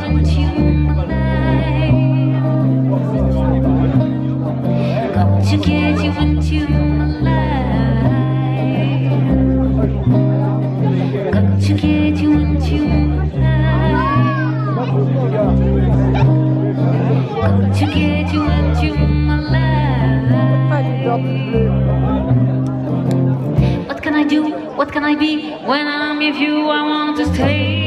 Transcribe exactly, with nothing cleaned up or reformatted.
want you in my life. Got to get you into my life. Got to get you into my life. Got to get you into my life. What can I do? What can I be? When I'm with you, I want to stay.